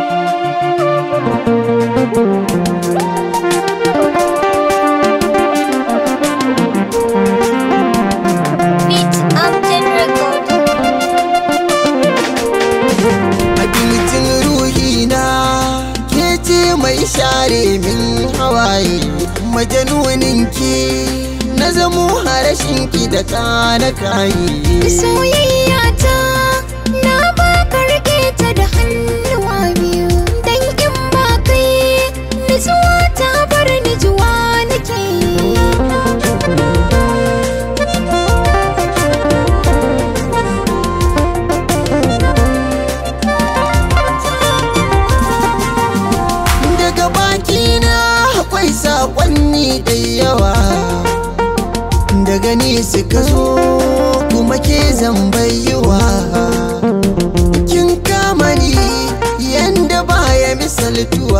mai share min hawaye majanuninki na zamo harashinki da kana kayi soyayya ta na baka rike ta da hannuwa biyu dan in ba kai nutsuwa ta bar ni juwa nake akwai sakonni da yawa daga ni suka zo kuma ke zan bayyuwa kin kama ni yanda baya misaltuwa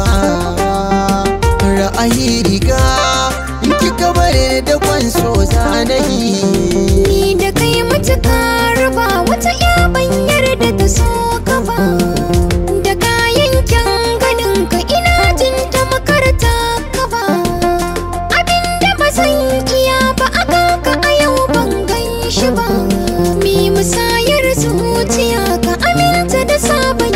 ra'ayi riga in kika bare da kwanso zanayi ni da kai matuka raba wata ya banyar da ta so ka ba da kayan kyan ganin ka ina jin ta makarta mi musayar zuciya ka aminta da sabon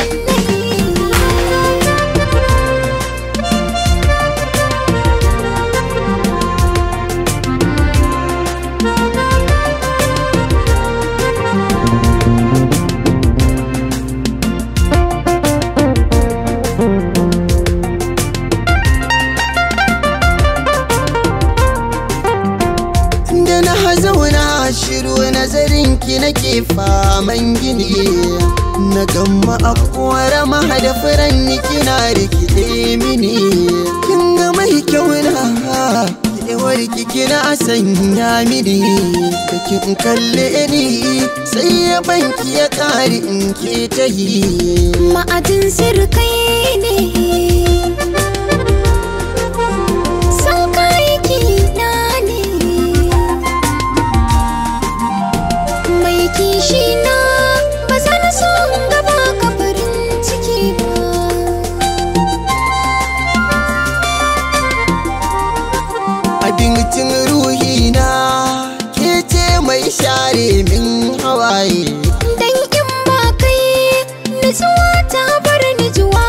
zauna shiru nazarinki nake faman gini na gamma akwara mahada furanni kina rikide mini kin ga mai kyau na kewarki kina sanya mini kin kalle ni sai ya banki ya kare in ke tahi ma'adin sirkai ne kishina ba zan so gaba ka farin ciki ba abincin ruhina ke ce mai share min hawaye dan in ba kai nutsuwa ta bar ni juwa